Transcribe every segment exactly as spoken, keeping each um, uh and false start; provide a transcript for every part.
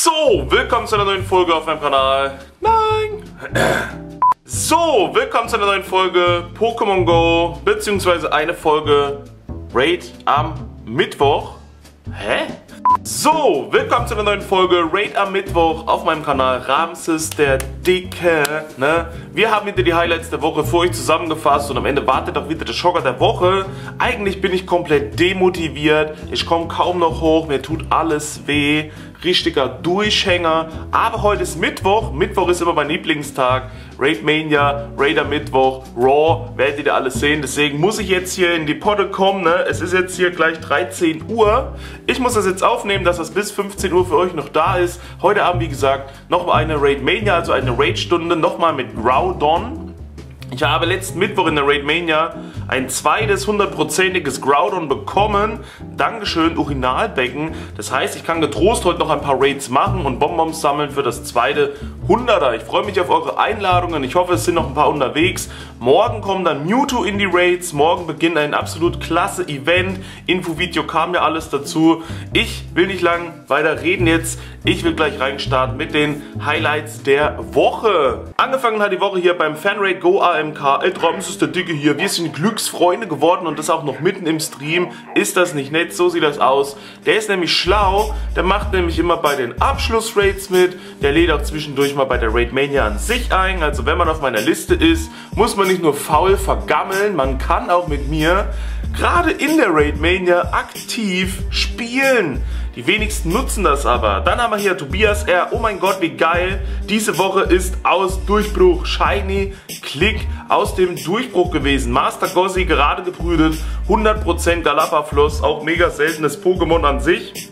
So, willkommen zu einer neuen Folge auf meinem Kanal. Nein! So, willkommen zu einer neuen Folge Pokémon Go, beziehungsweise eine Folge Raid am Mittwoch. Hä? So, willkommen zu einer neuen Folge Raid am Mittwoch auf meinem Kanal Ramses der Dicke. Ne? Wir haben wieder die Highlights der Woche für euch zusammengefasst und am Ende wartet auch wieder der Schocker der Woche. Eigentlich bin ich komplett demotiviert, ich komme kaum noch hoch, mir tut alles weh. Richtiger Durchhänger, aber heute ist Mittwoch. Mittwoch ist immer mein Lieblingstag. Raid Mania, Raider Mittwoch, Raw, werdet ihr alles sehen. Deswegen muss ich jetzt hier in die Potte kommen. Ne? Es ist jetzt hier gleich dreizehn Uhr. Ich muss das jetzt aufnehmen, dass das bis fünfzehn Uhr für euch noch da ist. Heute Abend, wie gesagt, nochmal eine Raid Mania, also eine Raid-Stunde, nochmal mit Groudon. Ich habe letzten Mittwoch in der Raid Mania ein zweites hundertprozentiges Groudon bekommen. Dankeschön, Urinalbecken. Das heißt, ich kann getrost heute noch ein paar Raids machen und Bonbons sammeln für das zweite hunderter. Ich freue mich auf eure Einladungen. Ich hoffe, es sind noch ein paar unterwegs. Morgen kommen dann Mewtwo in die Raids. Morgen beginnt ein absolut klasse Event. Infovideo kam ja alles dazu. Ich will nicht lang weiter reden jetzt. Ich will gleich reinstarten mit den Highlights der Woche. Angefangen hat die Woche hier beim Fanraid Go A M K. Ey, Ramses ist der Dicke hier. Wir sind Glücksfreunde geworden und das auch noch mitten im Stream. Ist das nicht nett? So sieht das aus. Der ist nämlich schlau. Der macht nämlich immer bei den Abschlussraids mit. Der lädt auch zwischendurch mal bei der Raid Mania an sich ein. Also wenn man auf meiner Liste ist, muss man nicht nur faul vergammeln. Man kann auch mit mir gerade in der Raid Mania aktiv spielen. Die wenigsten nutzen das aber. Dann haben wir hier Tobias R. Oh mein Gott, wie geil. Diese Woche ist aus Durchbruch Shiny Klick aus dem Durchbruch gewesen. Master Gossi gerade gebrütet. hundert Prozent Galapafloss. Auch mega seltenes Pokémon an sich.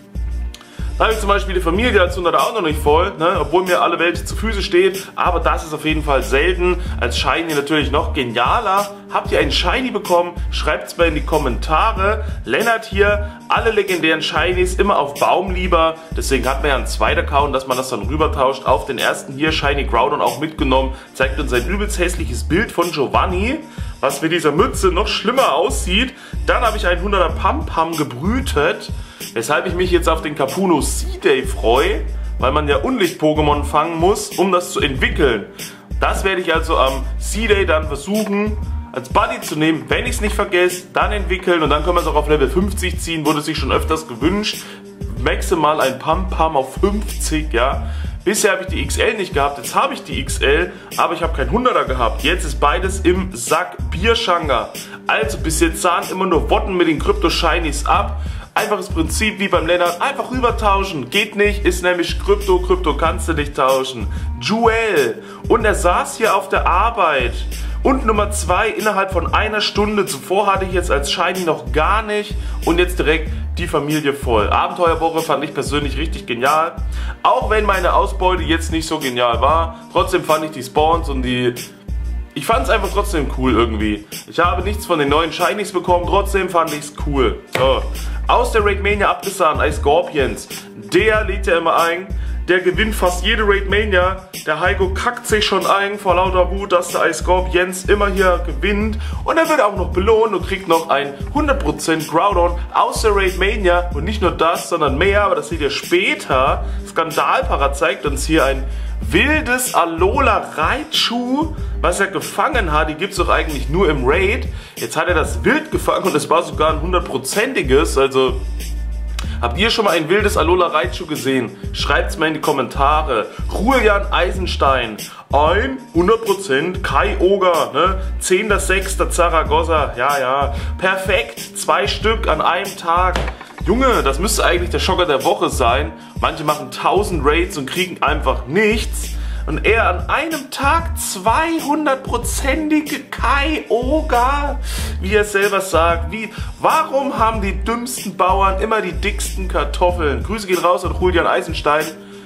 Da habe ich zum Beispiel die Familie als hunderter auch noch nicht voll, ne? Obwohl mir alle Welt zu Füße steht. Aber das ist auf jeden Fall selten. Als Shiny natürlich noch genialer. Habt ihr einen Shiny bekommen? Schreibt es mal in die Kommentare. Lennart hier, alle legendären Shinies immer auf Baum lieber. Deswegen hat man ja einen zweiten Account, dass man das dann rübertauscht. Auf den ersten hier, Shiny Groudon auch mitgenommen. Zeigt uns ein übelst hässliches Bild von Giovanni, was mit dieser Mütze noch schlimmer aussieht. Dann habe ich einen hunderter Pam-Pam gebrütet. Weshalb ich mich jetzt auf den Kapuno Sea-Day freue, weil man ja Unlicht-Pokémon fangen muss, um das zu entwickeln. Das werde ich also am Sea-Day dann versuchen, als Buddy zu nehmen. Wenn ich es nicht vergesse, dann entwickeln und dann können wir es auch auf Level fünfzig ziehen, wurde sich schon öfters gewünscht. Maximal ein Pam-Pam auf fünfzig, ja. Bisher habe ich die X L nicht gehabt, jetzt habe ich die X L, aber ich habe kein hunderter gehabt. Jetzt ist beides im Sack Bierschanga. Also bis jetzt sahen immer nur Wotten mit den Krypto-Shinies ab. Einfaches Prinzip wie beim Lennart, einfach rüber tauschen. Geht nicht, ist nämlich Krypto, Krypto kannst du nicht tauschen. Joel. Und er saß hier auf der Arbeit. Und Nummer zwei innerhalb von einer Stunde. Zuvor hatte ich jetzt als Shiny noch gar nicht. Und jetzt direkt die Familie voll. Abenteuerwoche fand ich persönlich richtig genial. Auch wenn meine Ausbeute jetzt nicht so genial war. Trotzdem fand ich die Spawns und die... Ich fand es einfach trotzdem cool irgendwie. Ich habe nichts von den neuen Shinies bekommen, trotzdem fand ich es cool. So. Aus der Raid Mania abgesahen, Ice Scorpions. Der lädt ja immer ein. Der gewinnt fast jede Raid Mania. Der Heiko kackt sich schon ein vor lauter Wut, dass der Ice Scorpions immer hier gewinnt. Und er wird auch noch belohnt und kriegt noch ein hundert Prozent Groudon aus der Raid Mania. Und nicht nur das, sondern mehr, aber das seht ihr später. Skandalpara zeigt uns hier ein wildes Alola Raichu, was er gefangen hat. Die gibt es doch eigentlich nur im Raid. Jetzt hat er das wild gefangen und es war sogar ein hundertprozentiges. Also, habt ihr schon mal ein wildes Alola Raichu gesehen? Schreibt es mal in die Kommentare. Julian Eisenstein, ein hundert Prozent Kyogre, ne? zehnter sechster Zaragoza, ja, ja. Perfekt, zwei Stück an einem Tag. Junge, das müsste eigentlich der Schocker der Woche sein. Manche machen tausend Raids und kriegen einfach nichts. Und er an einem Tag zweihundertprozentige Kyogre, wie er selber sagt. Wie, warum haben die dümmsten Bauern immer die dicksten Kartoffeln? Grüße gehen raus an Julian Eisenstein.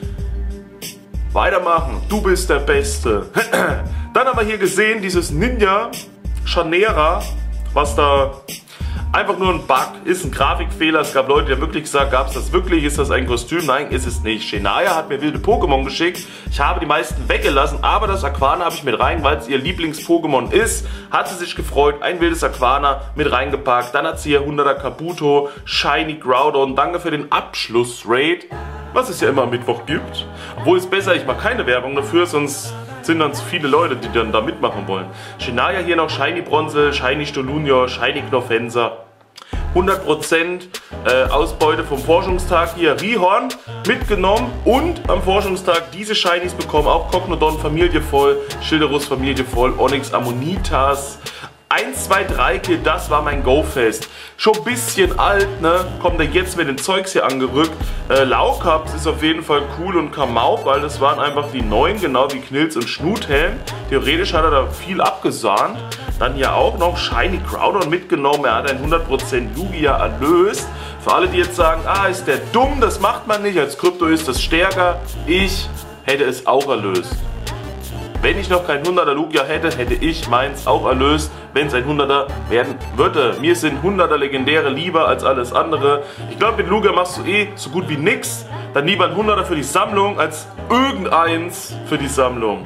Weitermachen, du bist der Beste. Dann haben wir hier gesehen, dieses Ninja Chanera, was da... Einfach nur ein Bug, ist ein Grafikfehler. Es gab Leute, die haben wirklich gesagt, gab es das wirklich? Ist das ein Kostüm? Nein, ist es nicht. Shania hat mir wilde Pokémon geschickt. Ich habe die meisten weggelassen, aber das Aquana habe ich mit rein, weil es ihr Lieblings-Pokémon ist. Hat sie sich gefreut, ein wildes Aquana mit reingepackt. Dann hat sie hier hunderter Kabuto, Shiny Groudon. Danke für den Abschluss-Raid. was es ja immer am Mittwoch gibt. Obwohl es besser, ich mache keine Werbung dafür, sonst sind dann zu viele Leute, die dann da mitmachen wollen. Shenaya hier noch Shiny Bronze, Shiny Stolunio, Shiny Knofenser. hundert Prozent äh, Ausbeute vom Forschungstag hier. Rihorn mitgenommen und am Forschungstag diese Shinies bekommen. Auch Cognodon Familie voll, Schilderus Familie voll, Onyx Ammonitas. eins, zwei, drei Kill, das war mein Go-Fest. Schon ein bisschen alt, ne? Kommt er jetzt mit den Zeugs hier angerückt. Äh, Laukaps ist auf jeden Fall cool und Kamau, weil das waren einfach die neuen, genau wie Knilz und Schnuthelm. Theoretisch hat er da viel abgesahnt. Dann hier auch noch Shiny Groudon mitgenommen. Er hat ein hundert Prozent Lugia erlöst. Für alle, die jetzt sagen, ah, ist der dumm, das macht man nicht. Als Krypto ist das stärker. Ich hätte es auch erlöst. Wenn ich noch kein hunderter Lugia hätte, hätte ich meins auch erlöst, wenn es ein hunderter werden würde. Mir sind hunderter Legendäre lieber als alles andere. Ich glaube, mit Lugia machst du eh so gut wie nix. Dann lieber ein hunderter für die Sammlung als irgendeins für die Sammlung.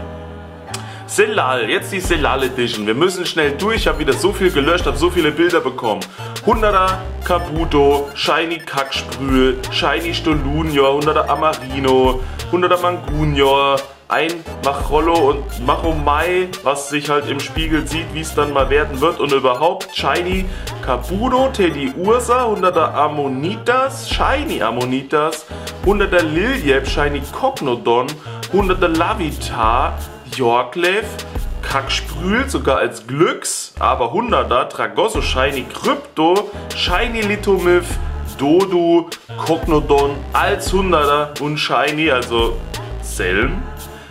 Selal, jetzt die Selal Edition. Wir müssen schnell durch. Ich habe wieder so viel gelöscht, habe so viele Bilder bekommen. hunderter Kabuto, Shiny Kacksprühl, Shiny Stolunio, hunderter Amarino, hunderter Mangunior, ein Machrollo und Machomai, was sich halt im Spiegel sieht, wie es dann mal werden wird. Und überhaupt Shiny Kabuto, Teddiursa, hunderter Ammonitas, Shiny Ammonitas, hunderter Liljeb, Shiny Cognodon, hunderter Lavitar, Yorklev, Kacksprühl, sogar als Glücks, aber hunderter, Tragosso, Shiny Krypto, Shiny Litomyth, Dodu, Cognodon als hunderter und Shiny, also Selm.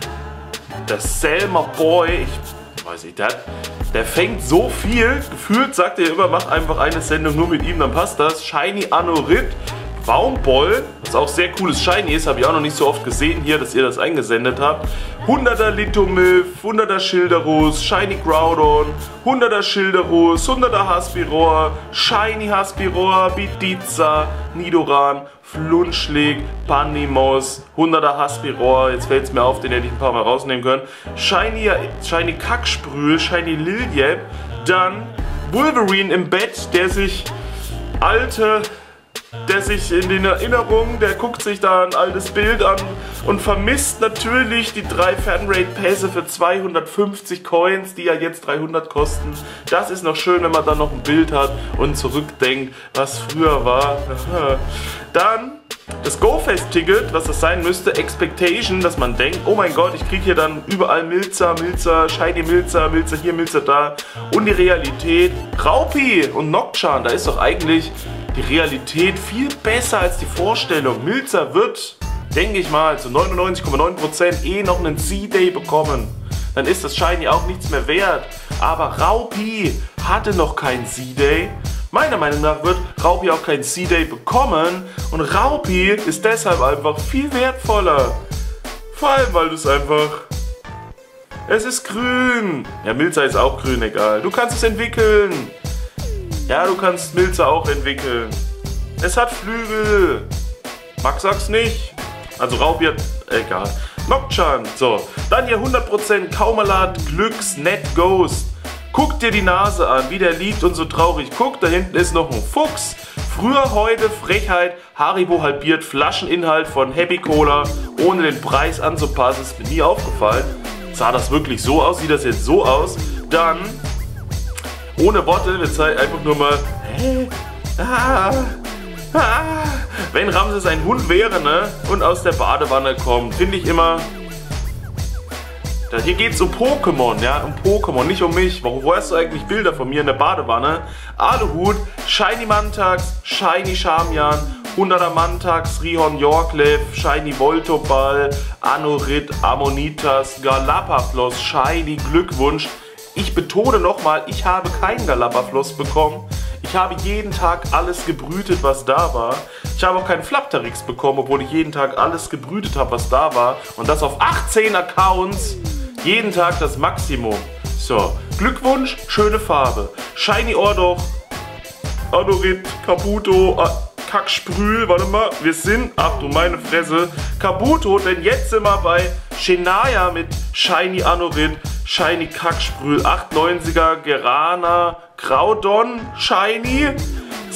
Der Selmer Boy, ich weiß nicht, der, der fängt so viel, gefühlt sagt er immer, mach einfach eine Sendung nur mit ihm, dann passt das. Shiny Anorit, Baumboll, was auch sehr cooles Shiny ist, habe ich auch noch nicht so oft gesehen hier, dass ihr das eingesendet habt. hunderter Litomyth, hunderter Schilderus, Shiny Groudon, hunderter Schilderus, hunderter Haspiror, Shiny Haspiror, Bidiza, Nidoran, Flunschlig, Panimos, hunderter Haspiror, jetzt fällt es mir auf, den hätte ich ein paar Mal rausnehmen können. Shiny, Shiny Kacksprühl, Shiny Liljeb, dann Wolverine im Bett, der sich alte... der sich in den Erinnerungen, der guckt sich da ein altes Bild an und vermisst natürlich die drei Fanrate-Pässe für zweihundertfünfzig Coins, die ja jetzt dreihundert kosten. Das ist noch schön, wenn man dann noch ein Bild hat und zurückdenkt, was früher war. Dann das Go-Fest-Ticket, was das sein müsste, Expectation, dass man denkt, oh mein Gott, ich kriege hier dann überall Milzer, Milzer, Shiny Milzer, Milzer hier, Milzer da. Und die Realität, Raupi und Nocturne, da ist doch eigentlich die Realität viel besser als die Vorstellung. Milzer wird, denke ich mal, zu neunundneunzig Komma neun Prozent eh noch einen C-Day bekommen. Dann ist das Shiny auch nichts mehr wert. Aber Raupi hatte noch keinen C-Day. Meiner Meinung nach wird Raupi auch keinen C-Day bekommen. Und Raupi ist deshalb einfach viel wertvoller. Vor allem, weil du es einfach... Es ist grün. Ja, Milzer ist auch grün, egal. Du kannst es entwickeln. Ja, du kannst Milzer auch entwickeln. Es hat Flügel. Max sag's nicht. Also Raupi hat... Egal. Nocturne. So. Dann hier hundert Prozent Kaumalat, Glücks, Net Ghost. Guck dir die Nase an, wie der liegt und so traurig. Guck, da hinten ist noch ein Fuchs. Früher, heute, Frechheit, Haribo halbiert, Flascheninhalt von Happy Cola, ohne den Preis anzupassen. Ist mir nie aufgefallen. Sah das wirklich so aus? Sieht das jetzt so aus? Dann... Ohne Worte, wir zeigen einfach nur mal, hä? Ah, ah. Wenn Ramses ein Hund wäre, ne, und aus der Badewanne kommt, finde ich immer, da, hier geht es um Pokémon, ja, um Pokémon, nicht um mich. Warum, wo hast du eigentlich Bilder von mir in der Badewanne? Aluhut, Shiny Mantax, Shiny Charmian, hunderter Mantax, Rihorn Yorklev, Shiny Voltoball, Anorit, Ammonitas, Galapafloss, Shiny Glückwunsch. Ich betone nochmal, ich habe keinen Galapafloss bekommen. Ich habe jeden Tag alles gebrütet, was da war. Ich habe auch keinen Flapterix bekommen, obwohl ich jeden Tag alles gebrütet habe, was da war. Und das auf achtzehn Accounts. Jeden Tag das Maximum. So, Glückwunsch, schöne Farbe. Shiny Ordoch, Anorit, Kabuto, Kacksprühl, warte mal, wir sind, ach du meine Fresse, Kabuto, denn jetzt sind wir bei Shenaya mit Shiny Anorit, Shiny Kacksprühl, achtundneunziger, Gerana, Groudon, Shiny,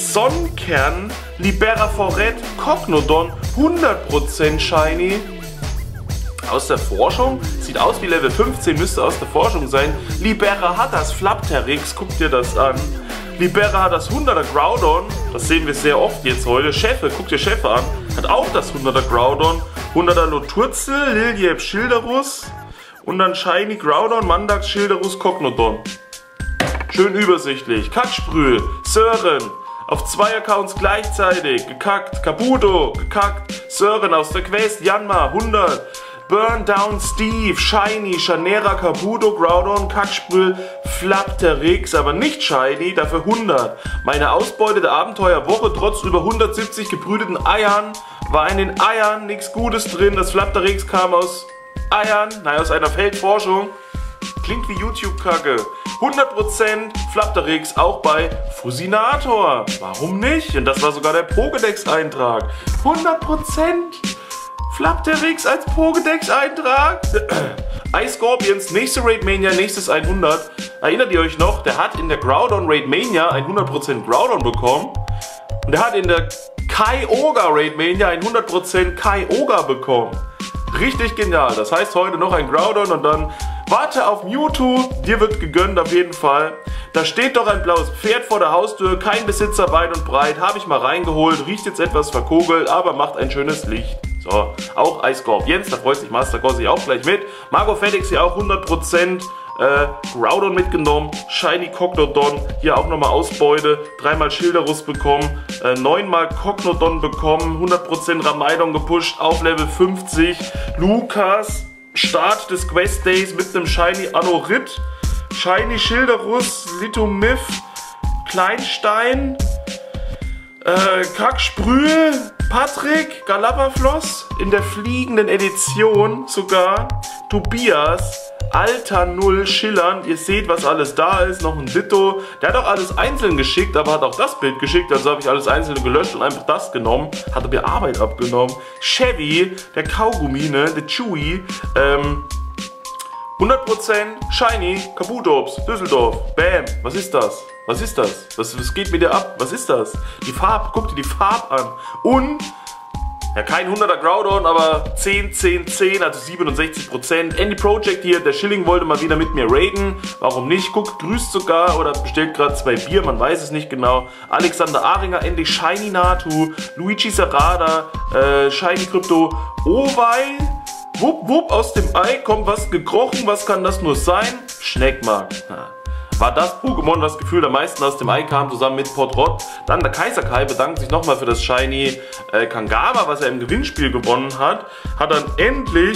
Sonnenkern, Libera Foret, Cognodon, hundert Prozent Shiny. Aus der Forschung, sieht aus wie Level fünfzehn, müsste aus der Forschung sein. Libera hat das Flapterix, guck dir das an. Libera hat das hunderter Groudon, das sehen wir sehr oft jetzt heute. Cheffe, guck dir Cheffe an, hat auch das hunderter Groudon. hunderter Loturzel, Liliep, Schilderus und dann Shiny Groudon, Mandax, Schilderus, Cognodon. Schön übersichtlich. Kacksprüh, Sören, auf zwei Accounts gleichzeitig, gekackt. Kabuto, gekackt. Sören aus der Quest, Janma, hundert. Burn Down Steve, Shiny, Chanera, Kabuto, Groudon, Kacksprüh, Flapterix, aber nicht Shiny, dafür hundert. Meine Ausbeute der Abenteuerwoche, trotz über hundertsiebzig gebrüteten Eiern, war in den Eiern nichts Gutes drin. Das Flapterix kam aus Eiern, naja, aus einer Feldforschung. Klingt wie YouTube-Kacke. hundert Prozent Flapterix auch bei Fusinator. Warum nicht? Und das war sogar der Pokédex-Eintrag. hundert Prozent Flapterix als Pokédex-Eintrag. Ice Scorpions, nächste Raid Mania, nächstes hundert. Erinnert ihr euch noch? Der hat in der Groudon Raid Mania ein hundert Prozent Groudon bekommen. Und der hat in der Kyogre Raid Mania ein hundert Prozent Kyogre bekommen. Richtig genial. Das heißt heute noch ein Groudon und dann warte auf Mewtwo. Dir wird gegönnt auf jeden Fall. Da steht doch ein blaues Pferd vor der Haustür. Kein Besitzer weit und breit. Habe ich mal reingeholt. Riecht jetzt etwas verkogelt, aber macht ein schönes Licht. So, auch Ice Scorpions. Da freut sich Master Gossi auch gleich mit. Margot Fedex hier auch hundert Prozent. Äh, Groudon mitgenommen, Shiny Cognodon, hier auch nochmal Ausbeute, dreimal Schilderus bekommen, äh, neunmal Cognodon bekommen, hundert Prozent Ramaidon gepusht auf Level fünfzig, Lukas, Start des Quest Days mit einem Shiny Anorit, Shiny Schilderus, Litomyth, Kleinstein, äh, Kacksprühe, Patrick, Galapafloss, in der fliegenden Edition sogar, Tobias, Alter Null, schillernd, ihr seht, was alles da ist, noch ein Ditto. Der hat auch alles einzeln geschickt, aber hat auch das Bild geschickt, also habe ich alles einzeln gelöscht und einfach das genommen. Hat er mir Arbeit abgenommen. Chevy, der Kaugummi, ne, der Chewy, ähm, hundert Prozent Shiny, Kabutops, Düsseldorf, Bam, was ist das? Was ist das? Was, was geht mit dir ab? Was ist das? Die Farbe, guck dir die Farbe an. Und ja, kein hunderter Groudon, aber zehn, zehn, zehn, also siebenundsechzig Prozent. Andy Project hier, der Schilling wollte mal wieder mit mir raiden. Warum nicht? Guckt, grüßt sogar oder bestellt gerade zwei Bier, man weiß es nicht genau. Alexander Aringer, endlich Shiny Natu, Luigi Serrada, äh, Shiny Crypto, Owei, wupp, wupp, aus dem Ei kommt was gekrochen, was kann das nur sein? Schneckmark. Ja. War das Pokémon, das Gefühl der meisten aus dem Ei kam, zusammen mit Podrot. Dann der Kaiserkai bedankt sich nochmal für das Shiny äh, Kangama, was er im Gewinnspiel gewonnen hat. Hat dann endlich,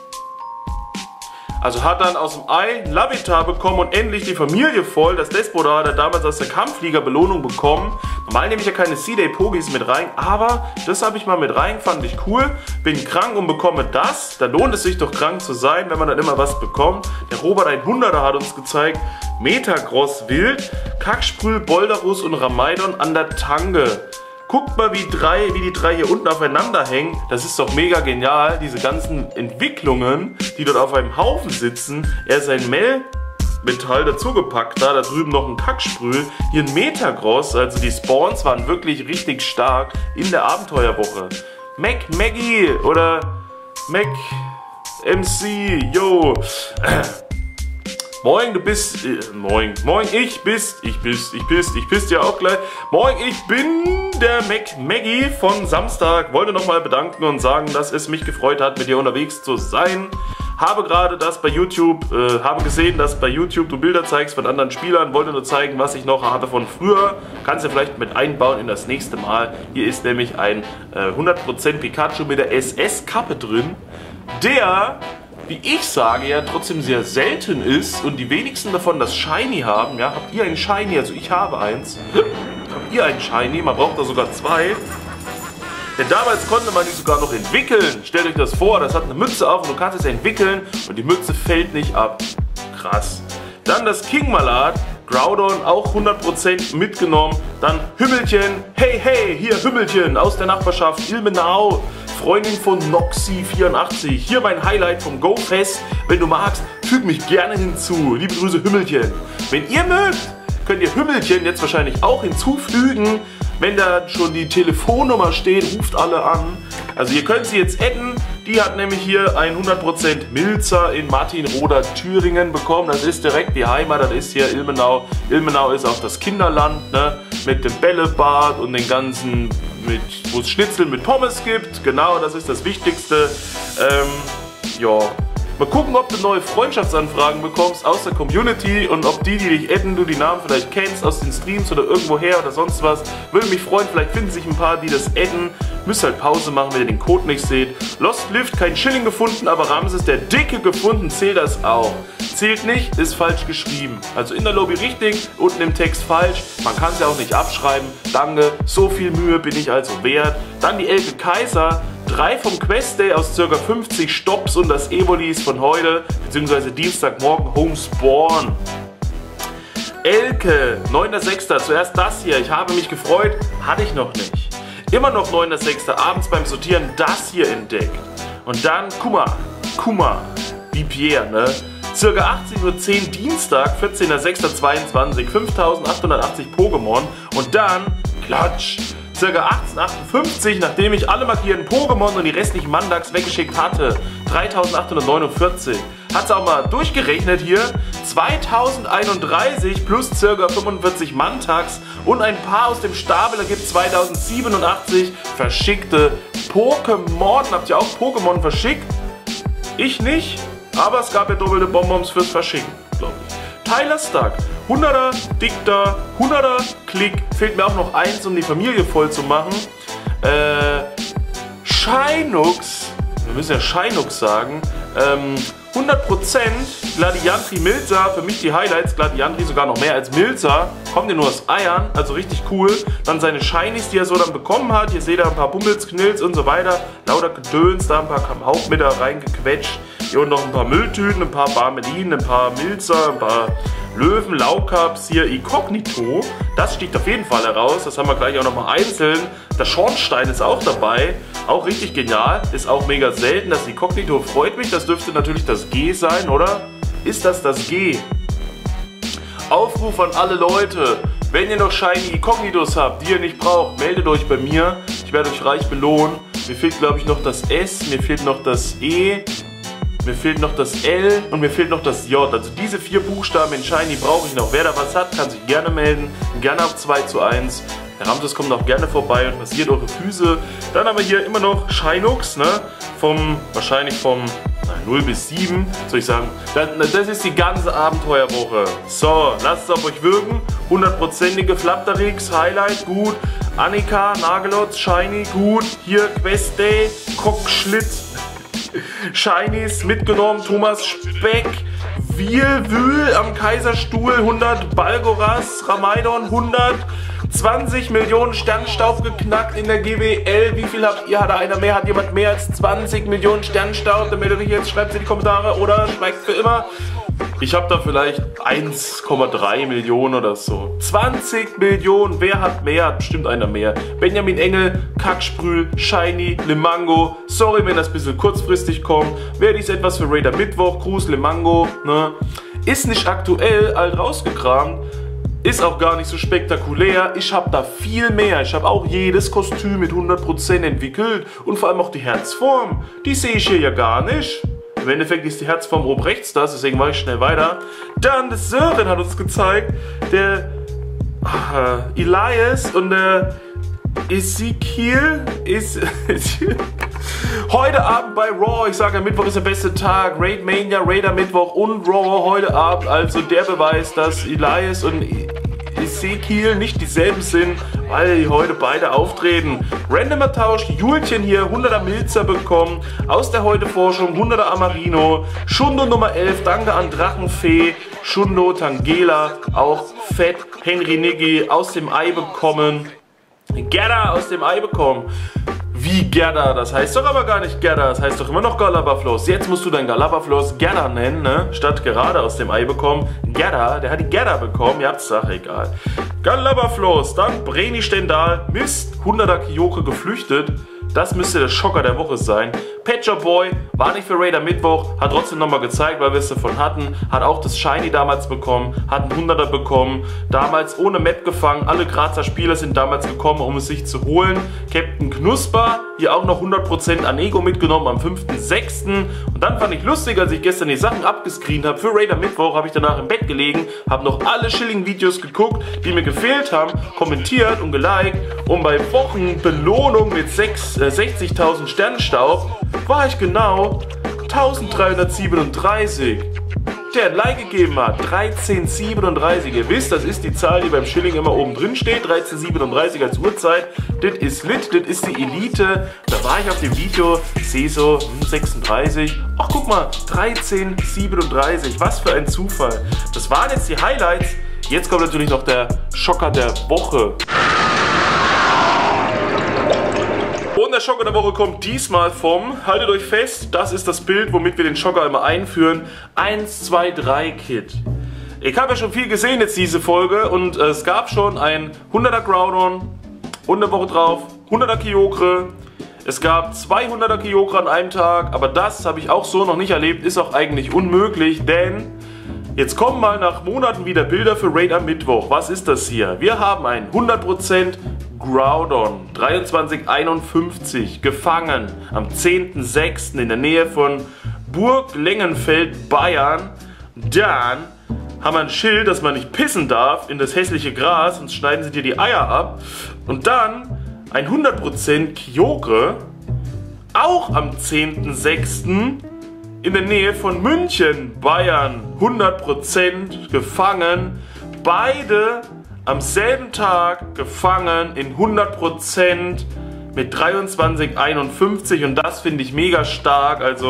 also hat dann aus dem Ei ein Lavitar bekommen und endlich die Familie voll. Das Despota hat er damals aus der Kampfflieger-Belohnung bekommen. Normal nehme ich ja keine C-Day-Pogis mit rein, aber das habe ich mal mit rein, fand ich cool. Bin krank und bekomme das. Da lohnt es sich doch krank zu sein, wenn man dann immer was bekommt. Der Robert hunderter hat uns gezeigt, Metagross Wild, Kacksprüh, Boldarus und Ramaidon an der Tange. Guckt mal, wie, drei, wie die drei hier unten aufeinander hängen. Das ist doch mega genial, diese ganzen Entwicklungen, die dort auf einem Haufen sitzen. Er ist ein Metall dazugepackt, da, da drüben noch ein Kacksprüh, hier ein Metagross, also die Spawns waren wirklich richtig stark in der Abenteuerwoche. Mac Maggie oder Mac M C, yo. Moin, du bist, äh, moin, moin, ich bist, ich bist, ich bist, ich bist ja auch gleich. Moin, ich bin der Mac Maggie von Samstag. Wollte nochmal bedanken und sagen, dass es mich gefreut hat, mit dir unterwegs zu sein. Habe gerade das bei YouTube, äh, habe gesehen, dass bei YouTube du Bilder zeigst von anderen Spielern. Wollte nur zeigen, was ich noch habe von früher. Kannst du vielleicht mit einbauen in das nächste Mal. Hier ist nämlich ein äh, hundert Prozent Pikachu mit der S S-Kappe drin, der, wie ich sage, ja trotzdem sehr selten ist und die wenigsten davon das Shiny haben. Ja, habt ihr ein Shiny? Also ich habe eins. Habt ihr ein Shiny? Man braucht da sogar zwei. Denn damals konnte man die sogar noch entwickeln. Stellt euch das vor, das hat eine Mütze auf und du kannst es entwickeln und die Mütze fällt nicht ab. Krass. Dann das King Malat, Groudon auch hundert Prozent mitgenommen. Dann Hümmelchen, hey hey, hier Hümmelchen aus der Nachbarschaft Ilmenau. Freundin von Noxy vierundachtzig. Hier mein Highlight vom Go-Fest. Wenn du magst, füg mich gerne hinzu. Liebe Grüße Hümmelchen. Wenn ihr mögt, könnt ihr Hümmelchen jetzt wahrscheinlich auch hinzufügen. Wenn da schon die Telefonnummer steht, ruft alle an. Also ihr könnt sie jetzt adden. Die hat nämlich hier hundert Prozent Milzer in Martinroda, Thüringen bekommen. Das ist direkt die Heimat, das ist hier Ilmenau. Ilmenau ist auch das Kinderland, ne? Mit dem Bällebad und den ganzen, mit, wo es Schnitzel mit Pommes gibt. Genau, das ist das Wichtigste. Ähm, ja. Mal gucken, ob du neue Freundschaftsanfragen bekommst aus der Community und ob die, die dich adden, du die Namen vielleicht kennst aus den Streams oder irgendwoher oder sonst was. Würde mich freuen, vielleicht finden sich ein paar, die das adden. Müsst halt Pause machen, wenn ihr den Code nicht seht. Lost Lift, kein Schilling gefunden, aber Ramses der Dicke gefunden, zählt das auch. Zählt nicht, ist falsch geschrieben. Also in der Lobby richtig, unten im Text falsch. Man kann es ja auch nicht abschreiben. Danke, so viel Mühe bin ich also wert. Dann die Elke Kaiser. Drei vom Quest Day aus ca. fünfzig Stops und das Evolis von heute, beziehungsweise Dienstagmorgen, Homespawn. Elke, neunter sechster Zuerst das hier. Ich habe mich gefreut, hatte ich noch nicht. Immer noch neunter sechster Abends beim Sortieren das hier entdeckt. Und dann, guck mal, guck mal, wie Pierre, ne? Circa achtzehn Uhr zehn Dienstag, vierzehnter sechster zweiundzwanzig, fünftausendachthundertachtzig Pokémon. Und dann, klatsch, circa achtzehn Uhr achtundfünfzig, nachdem ich alle markierten Pokémon und die restlichen Mandags weggeschickt hatte, dreitausendachthundertneunundvierzig. Hat es auch mal durchgerechnet hier, zweitausendeinunddreißig plus circa fünfundvierzig Mantags und ein paar aus dem Stapel ergibt zweitausendsiebenundachtzig verschickte Pokémon. Habt ihr auch Pokémon verschickt? Ich nicht, aber es gab ja doppelte Bonbons fürs Verschicken, glaube ich. Tyler Stark, hunderter Dikter, hunderter Klick, fehlt mir auch noch eins, um die Familie voll zu machen. Äh, Shinux, wir müssen ja Shinux sagen, ähm, hundert Prozent Gladiantri Milza, für mich die Highlights, Gladiantri sogar noch mehr als Milza, kommt ja nur aus Eiern, also richtig cool. Dann seine Shinies, die er so dann bekommen hat, hier seht ihr ein paar Bummels, Knills und so weiter, lauter Gedöns, da ein paar Kamhaupt mit da reingequetscht. Hier und noch ein paar Mülltüten, ein paar Barmelin, ein paar Milzer, ein paar Löwen, Laukaps, hier Inkognito. Das sticht auf jeden Fall heraus, das haben wir gleich auch nochmal einzeln. Der Schornstein ist auch dabei, auch richtig genial, ist auch mega selten. Das Inkognito freut mich, das dürfte natürlich das G sein, oder? Ist das das G? Aufruf an alle Leute, wenn ihr noch Shiny Inkognitos habt, die ihr nicht braucht, meldet euch bei mir. Ich werde euch reich belohnen. Mir fehlt glaube ich noch das S, mir fehlt noch das E. Mir fehlt noch das L und mir fehlt noch das J. Also diese vier Buchstaben in Shiny brauche ich noch. Wer da was hat, kann sich gerne melden. Gerne auf zwei zu eins. Herr Ramses kommt auch gerne vorbei und massiert eure Füße. Dann haben wir hier immer noch Shinux, ne? Vom, wahrscheinlich vom na, null bis sieben, soll ich sagen. Das, das ist die ganze Abenteuerwoche. So, lasst es auf euch wirken. hundertprozentige Flapterix, Highlight, gut. Annika, Nagelotz, Shiny, gut. Hier Quest Day, Cockschlitz. Shinies mitgenommen, Thomas Speck, Wielwühl am Kaiserstuhl, hundert Balgoras, Ramaidon, hundertzwanzig Millionen Sternstaub geknackt in der G W L. Wie viel habt ihr? Hat da einer mehr? Hat jemand mehr als zwanzig Millionen Sternstaub? Dann meldet euch jetzt, schreibt es in die Kommentare oder schweigt für immer. Ich habe da vielleicht eins Komma drei Millionen oder so. zwanzig Millionen, wer hat mehr? Hat bestimmt einer mehr. Benjamin Engel, Kacksprühl, Shiny, Limango. Sorry, wenn das ein bisschen kurzfristig kommt. Werde ich etwas für Raider Mittwoch. Gruß, Limango. Ne? Ist nicht aktuell, alt rausgekramt. Ist auch gar nicht so spektakulär. Ich habe da viel mehr. Ich habe auch jedes Kostüm mit hundert Prozent entwickelt. Und vor allem auch die Herzform. Die sehe ich hier ja gar nicht. Im Endeffekt ist die Herzform oben rechts das, deswegen mache ich schnell weiter. Dann der Sören hat uns gezeigt, der äh, Elias und der Ezekiel ist heute Abend bei Raw. Ich sage, Mittwoch ist der beste Tag. Raid Mania, Raider Mittwoch und Raw heute Abend. Also der Beweis, dass Elias und Ezekiel nicht dieselben sind, weil die heute beide auftreten. Randomer Tausch, Julchen hier, hunderter Milzer bekommen, aus der Heute-Forschung, hunderter Amarino, Shundo Nummer elf, danke an Drachenfee, Shundo Tangela, auch fett, Henry Niggi aus dem Ei bekommen, Gerda aus dem Ei bekommen. Wie Gerda, das heißt doch aber gar nicht Gerda, das heißt doch immer noch Galabafloss. Jetzt musst du dein Galabafloss Gerda nennen, ne? Statt gerade aus dem Ei bekommen. Gerda, der hat die Gerda bekommen, ihr habt's Sache, egal. Galabafloss, dann Breni Stendal, Mist, hunderter Kyoke geflüchtet. Das müsste der Schocker der Woche sein. Pet Shop Boy war nicht für Raid am Mittwoch, hat trotzdem nochmal gezeigt, weil wir es davon hatten. Hat auch das Shiny damals bekommen, hat einen hunderter bekommen. Damals ohne Map gefangen. Alle Grazer Spieler sind damals gekommen, um es sich zu holen. Captain Knusper, hier auch noch hundert Prozent an Ego mitgenommen am fünften sechsten Und dann fand ich lustig, als ich gestern die Sachen abgescreent habe. Für Raid am Mittwoch habe ich danach im Bett gelegen, habe noch alle Schilling-Videos geguckt, die mir gefehlt haben, kommentiert und geliked. Und bei Wochenbelohnung mit sechzigtausend Sternenstaub war ich genau eintausenddreihundertsiebenunddreißig. Der ein Like gegeben hat, dreizehnhundertsiebenunddreißig. Ihr wisst, das ist die Zahl, die beim Schilling immer oben drin steht, dreizehnhundertsiebenunddreißig als Uhrzeit. Das ist lit, das ist die Elite. Da war ich auf dem Video, sehe so hm, sechsunddreißig. Ach guck mal, dreizehnhundertsiebenunddreißig, was für ein Zufall. Das waren jetzt die Highlights. Jetzt kommt natürlich noch der Schocker der Woche. Und der Schocker der Woche kommt diesmal vom, haltet euch fest, das ist das Bild, womit wir den Schocker immer einführen, eins zwei drei Kit. Ich habe ja schon viel gesehen jetzt diese Folge und äh, es gab schon ein hunderter Groudon und eine Woche drauf hunderter Kyogre. Es gab zweihunderter Kyogre an einem Tag, aber das habe ich auch so noch nicht erlebt, ist auch eigentlich unmöglich, denn jetzt kommen mal nach Monaten wieder Bilder für Raid am Mittwoch. Was ist das hier? Wir haben ein hundert Prozent Groudon dreiundzwanzig einundfünfzig gefangen am zehnten sechsten in der Nähe von Burg Lengenfeld, Bayern. Dann haben wir ein Schild, dass man nicht pissen darf in das hässliche Gras, sonst schneiden sie dir die Eier ab. Und dann ein hundert Prozent Kyogre, auch am zehnten sechsten in der Nähe von München, Bayern. hundert Prozent gefangen. Beide am selben Tag gefangen in hundert Prozent mit dreiundzwanzig einundfünfzig und das finde ich mega stark. Also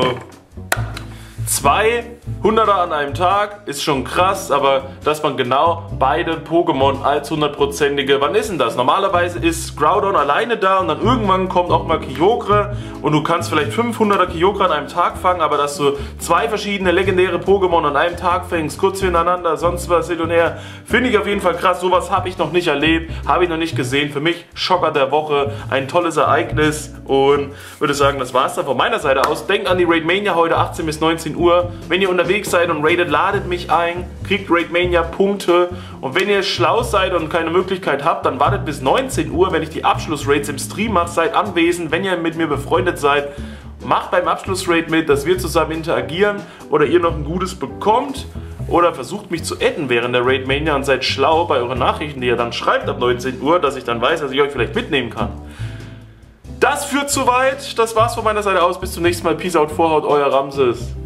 zwei hunderter an einem Tag ist schon krass, aber dass man genau beide Pokémon als hundertprozentige, wann ist denn das? Normalerweise ist Groudon alleine da und dann irgendwann kommt auch mal Kyogre und du kannst vielleicht fünfhunderter Kyogre an einem Tag fangen, aber dass du zwei verschiedene legendäre Pokémon an einem Tag fängst, kurz hintereinander, sonst was hin und her, finde ich auf jeden Fall krass. Sowas habe ich noch nicht erlebt, habe ich noch nicht gesehen. Für mich Schocker der Woche, ein tolles Ereignis und würde sagen, das war es dann von meiner Seite aus. Denkt an die Raidmania heute achtzehn bis neunzehn Uhr. Wenn ihr unterwegs seid und raidet, ladet mich ein, kriegt Raidmania Punkte und wenn ihr schlau seid und keine Möglichkeit habt, dann wartet bis neunzehn Uhr, wenn ich die Abschlussraids im Stream mache, seid anwesend, wenn ihr mit mir befreundet seid, macht beim Abschlussraid mit, dass wir zusammen interagieren oder ihr noch ein Gutes bekommt oder versucht mich zu adden während der Raidmania und seid schlau bei euren Nachrichten, die ihr dann schreibt ab neunzehn Uhr, dass ich dann weiß, dass ich euch vielleicht mitnehmen kann. Das führt zu weit, das war's von meiner Seite aus, bis zum nächsten Mal, Peace out, Vorhaut, euer Ramses.